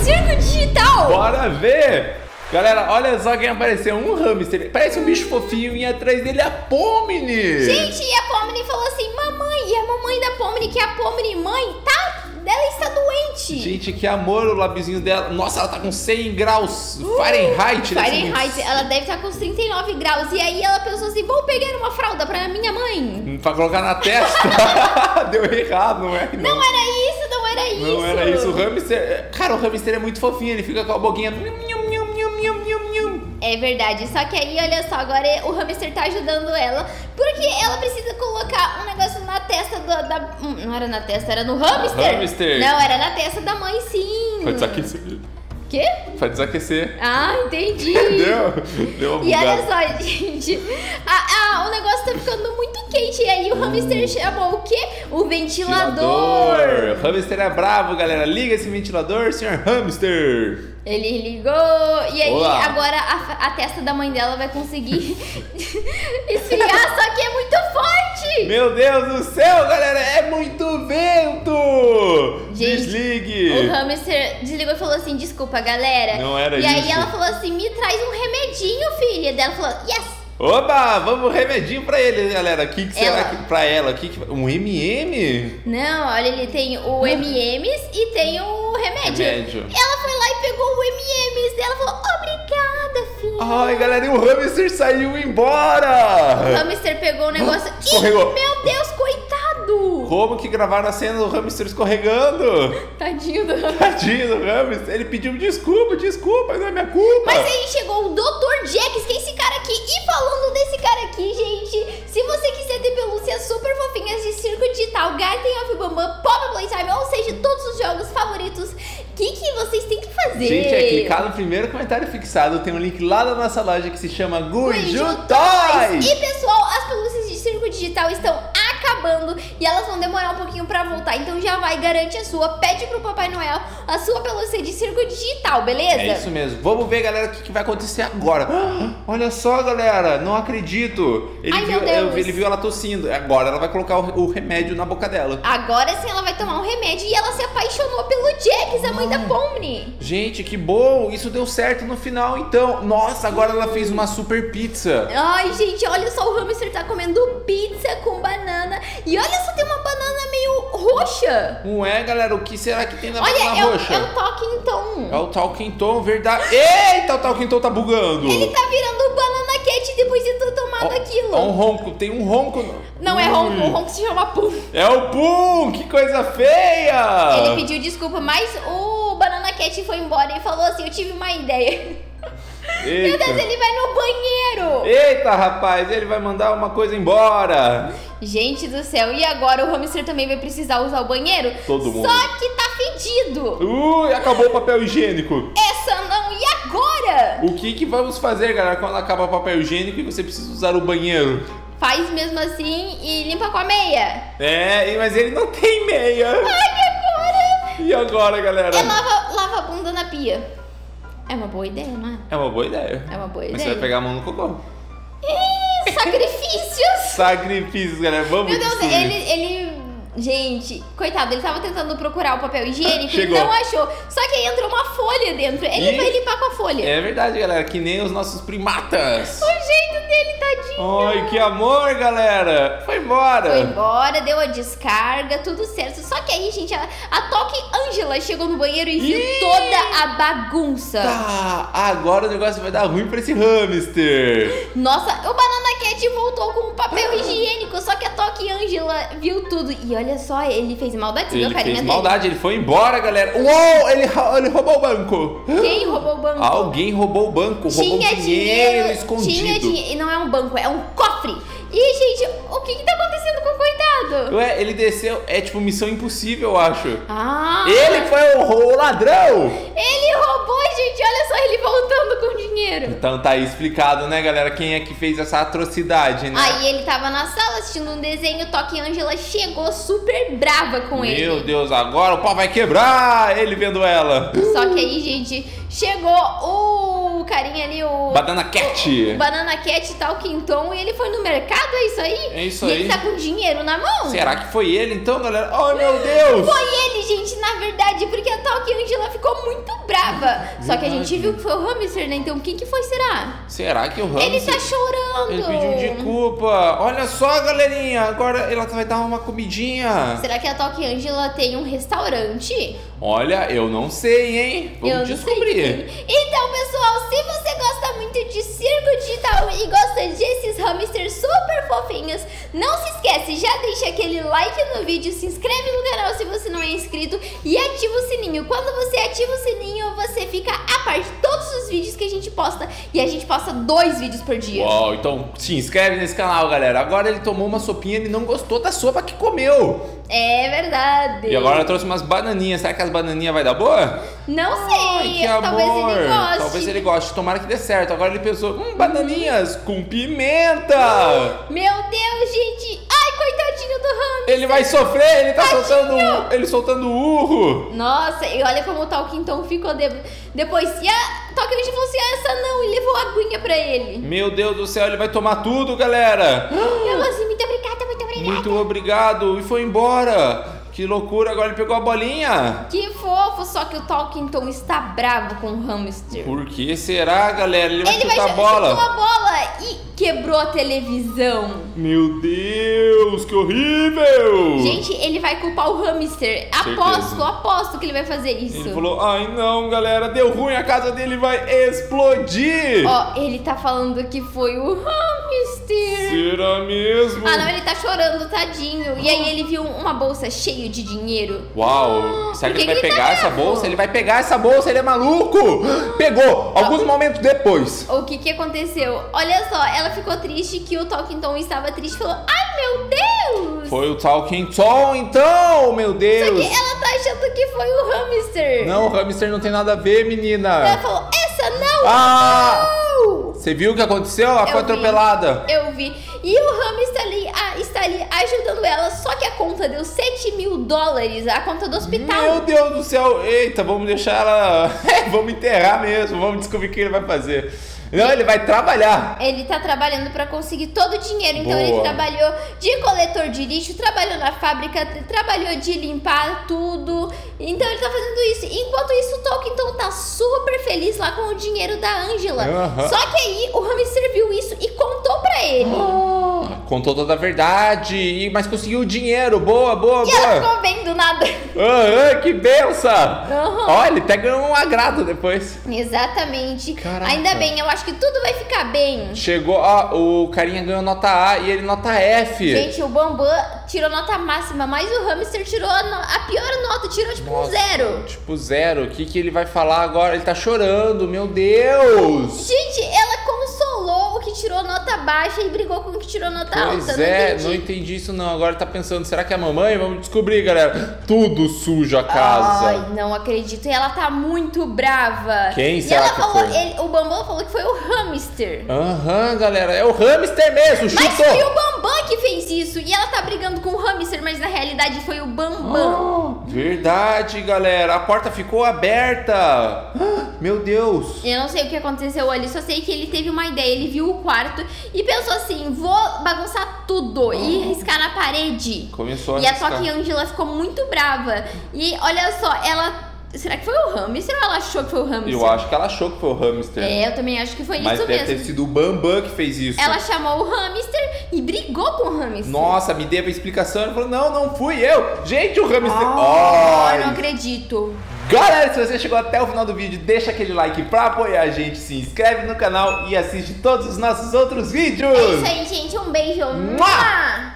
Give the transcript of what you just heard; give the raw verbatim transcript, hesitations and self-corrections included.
circo digital. Bora ver. Galera, olha só quem apareceu. Um hamster. Parece um bicho fofinho e atrás dele é a Pomni. Gente, e a Pomni falou assim, mamãe, e a mamãe da Pomni, que é a Pomni mãe, tá? Ela está doente. Gente, que amor o labizinho dela. Nossa, ela tá com cem graus Fahrenheit. Uh, Fahrenheit. Ela deve estar com trinta e nove graus. E aí ela pensou assim, vou pegar uma fralda pra minha mãe. Pra colocar na testa. Deu errado, não é? Não. não era isso, não era isso. Não era isso. O hamster... Cara, o hamster é muito fofinho. Ele fica com a boquinha... É verdade, só que aí, olha só, agora o hamster tá ajudando ela, porque ela precisa colocar um negócio na testa do, da... Não era na testa, era no hamster? Hamster. Não, era na testa da mãe, sim. Pra desaquecer. Quê? Pra desaquecer. Ah, entendi. Deu? Deu uma E bugada. olha só, gente, ah, ah, o negócio tá ficando muito quente, e aí o hamster chamou o quê? O ventilador. Ventilador. O hamster é bravo, galera. Liga esse ventilador, senhor hamster. Ele ligou, e aí Olá. agora a, a testa da mãe dela vai conseguir esfriar, só que é muito forte! Meu Deus do céu, galera, é muito vento! Gente, desligue! O hamster desligou e falou assim, desculpa, galera. Não era e aí isso. ela falou assim, me traz um remedinho, filha. Daí ela falou, yes! Oba, vamos remedinho pra ele, galera. O que, que será Ela. que pra ela? Que que... Um M M? Não, olha, ele tem o M M's e tem o remédio. Remédio. Ela foi lá e pegou o M M's dela e falou, obrigada, filha. Ai, galera, e o hamster saiu embora! O hamster pegou o negócio. Escorregou. Ih, meu Deus, coitado! Como que gravaram a cena do hamster escorregando? Tadinho do hamster. Tadinho do hamster. Ele pediu desculpa, desculpa, não é minha culpa. Mas aí chegou o doutor Jax, que é esse cara aqui. E falando desse cara aqui, gente, se você quiser ter pelúcias super fofinhas de circo digital, Garten of Bambam, Pop Playtime, ou seja, todos os jogos favoritos, o que, que vocês têm que fazer? Gente, é clicar no primeiro comentário fixado, tem um link lá da nossa loja que se chama Guiju Guiju Toys. E pessoal, as pelúcias de circo digital estão acabando e elas vão demorar um pouquinho pra voltar. Então já vai, garante a sua, pede pro Papai Noel a sua pelúcia de circo digital, beleza? É isso mesmo. Vamos ver, galera, o que, que vai acontecer agora. Ah, olha só, galera, não acredito. Ele, Ai, viu, meu Deus. ele viu ela tossindo. Agora ela vai colocar o, o remédio na boca dela. Agora sim ela vai tomar um remédio e ela se apaixonou pelo Jax, a mãe da Pomni. Gente, que bom. Isso deu certo no final, então. Nossa, agora ela fez uma super pizza. Ai, gente, olha só, o hamster tá comendo pizza com banana. E olha só, tem uma banana meio roxa. Não é, galera? O que será que tem na Olha, banana é o, roxa? é o Talking Tom. É o Talking Tom, verdade. Eita, o Talking Tom tá bugando. Ele tá virando Banana Cat depois de ter tomado Ó, aquilo. ó um ronco, tem um ronco. Não é ronco, o ronco se chama Pum. É o Pum, que coisa feia. Ele pediu desculpa, mas o Banana Cat foi embora e falou assim, eu tive uma ideia. Meu Eita. Deus, ele vai no banheiro. Eita, rapaz, ele vai mandar uma coisa embora. Gente do céu, e agora o hamster também vai precisar usar o banheiro? Todo mundo. Só que tá fedido. Ui, acabou o papel higiênico. Essa não, e agora? O que que vamos fazer, galera, quando acaba o papel higiênico e você precisa usar o banheiro? Faz mesmo assim e limpa com a meia. É, mas ele não tem meia. Ai, e agora? E agora, galera? É lava, lava a bunda na pia. É uma boa ideia, não é? É uma boa ideia. É uma boa Mas ideia. você vai pegar a mão no cocô. Ih, sacrifícios! Sacrifícios, galera. Vamos Meu Deus, destruir. ele, ele... Gente, coitado, ele tava tentando procurar o papel higiênico e Chegou. não achou. Só que aí entrou uma folha dentro. Ele Ih. vai limpar com a folha. É verdade, galera. Que nem os nossos primatas. O jeito dele, tadinho. Ai, que amor, galera. Foi embora. Foi embora, deu a descarga, tudo certo. Só que aí, gente, a, a Toque Angela chegou no banheiro e viu Ih. toda a bagunça. Tá, agora o negócio vai dar ruim pra esse hamster. Nossa, o Banana Cat voltou com o papel higiênico, só que a Toque Angela viu tudo. E olha só, ele fez maldade, você viu a Ele carinha fez dele? maldade, ele foi embora, galera. Uou, ele, rou- ele roubou o banco. Quem roubou o banco? Alguém roubou o banco, roubou Tinha dinheiro, escondido. Tinha dinheiro, e não é um banco, é um cofre. E, gente, o que que tá acontecendo com o coitado? Ué, ele desceu, é tipo missão impossível, eu acho. Ah! Ele foi o, o ladrão. Ele roubou, gente, olha só ele voltando com dinheiro. Então tá aí explicado, né, galera, quem é que fez essa atrocidade, né? Aí ele tava na sala assistindo um desenho, Toque Angela chegou super brava com ele. Meu Deus, agora o pau vai quebrar, ele vendo ela. Só que aí, gente, chegou o carinha ali, o... Banana Cat. O Banana Cat e tal, Quinton, e ele foi no mercado, é isso aí? É isso e aí. ele tá com dinheiro na mão. Será que foi ele então, galera? Ai, meu Deus. Foi ele, gente, na verdade, porque a Toque a Angela ficou muito brava. Só que a gente viu que foi o hamster, né? Então quem que foi, será? Será que o hamster... Ele tá chorando. Ele pediu desculpa. Olha só, galerinha. Agora ela vai dar uma comidinha. Será que a Toque Angela tem um restaurante? Olha, eu não sei, hein? Vamos eu descobrir. Sei. Então, pessoal, se você gosta muito de circo digital e gosta desses hamsters super fofinhos, não se esquece, já deixa aquele like no vídeo, se inscreve no canal se você não é inscrito e ativa o sininho. Quando você ativa o sininho, você fica a par de todos os vídeos que a gente posta. E a gente posta dois vídeos por dia. Uau, então se inscreve nesse canal, galera. Agora ele tomou uma sopinha, ele não gostou da sopa que comeu. É verdade. E agora eu trouxe umas bananinhas. Será que as bananinhas vai dar boa? Não sei. Ai, que Talvez amor. ele goste. Talvez ele goste. Tomara que dê certo. Agora ele pensou, hum, bananinhas com pimenta. Meu Deus, gente. Ai, coitadinho do hamster. Ele vai sofrer. Ele tá soltando, ele soltando urro. Nossa, e olha como o Talkington ficou de... depois. E a Talkington falou assim, ah, essa não. E levou a aguinha pra ele. Meu Deus do céu, ele vai tomar tudo, galera. Eu falou assim, muito obrigada, muito obrigada. Muito obrigado. E foi embora. Que loucura, agora ele pegou a bolinha. Que fofo, só que o Talkington está bravo com o hamster. Por que será, galera? Ele vai ele chutar vai a bola. Ele chutou a bola e quebrou a televisão. Meu Deus, que horrível. Gente, ele vai culpar o hamster. Aposto, Certeza. aposto que ele vai fazer isso. Ele falou, ai não, galera, deu ruim, a casa dele vai explodir. Ó, ele tá falando que foi o hamster. Será mesmo? Ah, não, ele tá chorando, tadinho. E aí ele viu uma bolsa cheia de dinheiro. Uau, Ah, será que por ele vai que ele pegar tá essa bravo? bolsa? Ele vai pegar essa bolsa, ele é maluco. Pegou, alguns momentos depois. O que que aconteceu? Olha só, ela ficou triste que o Talkington estava triste e falou, ai meu Deus. Foi o Talking Tom, então, meu Só Deus. que ela tá achando que foi o hamster. Não, o hamster não tem nada a ver, menina. Ela falou, essa não. Ah! Não. Você viu o que aconteceu? Ela Eu foi vi. atropelada. Eu vi. E o hamster ali, ah, está ali ajudando ela, só que a conta deu sete mil dólares, a conta do hospital. Meu Deus do céu. Eita, vamos deixar ela... vamos enterrar mesmo, vamos descobrir o que ele vai fazer. Não, ele vai trabalhar. Ele tá trabalhando pra conseguir todo o dinheiro. Então Boa. ele trabalhou de coletor de lixo, trabalhou na fábrica, trabalhou de limpar tudo. Então ele tá fazendo isso. Enquanto isso, o Talkington tá super feliz lá com o dinheiro da Angela. Uhum. Só que aí o hamster viu isso e contou pra ele. Contou toda a verdade, e- mas conseguiu o dinheiro. Boa, boa, E ela boa. ficou bem do nada. Ah, ah, que benção. Uhum. Ó, ele até ganhou um agrado depois. Exatamente. Caraca. Ainda bem, eu acho que tudo vai ficar bem. Chegou, ó, o carinha ganhou nota A e ele nota F. Gente, o Bambam tirou nota máxima, mas o hamster tirou a, no- a pior nota, tirou tipo um Nossa, zero. Tipo zero. O que, que ele vai falar agora? Ele tá chorando, meu Deus. Gente, ela consolou o que tirou nota baixa e brigou com o que tirou nota Pois alta. é, não entendi. não entendi isso não. Agora tá pensando, será que é a mamãe? Vamos descobrir, galera. Tudo sujo a casa. Ai, não acredito. E ela tá muito brava. Quem e será ela que falou, foi? ele- o Bambam falou que foi o hamster. Aham, galera. É o hamster mesmo, Mas chutou. foi o Bambam que fez isso. E ela tá brigando com o hamster, mas na realidade foi o Bambam. Verdade, galera. A porta ficou aberta. Ah, meu Deus. Eu não sei o que aconteceu ali, só sei que ele teve uma ideia, ele viu o quarto e pensou assim, vou bagunçar tudo e riscar na parede. Começou a E a riscar. Toque Angela ficou muito brava. E olha só, ela... Será que foi o hamster ou ela achou que foi o hamster? Eu acho que ela achou que foi o hamster. É, eu também acho que foi Mas isso deve mesmo. ter sido o Bambam que fez isso. Ela chamou o hamster e brigou com o hamster. Nossa, me deu a explicação. Ela falou, não, não fui eu. Gente, o hamster... Ah, Ai. eu não acredito. Galera, se você chegou até o final do vídeo, deixa aquele like pra apoiar a gente, se inscreve no canal e assiste todos os nossos outros vídeos. É isso aí, gente. Um beijo. Mua! Mua!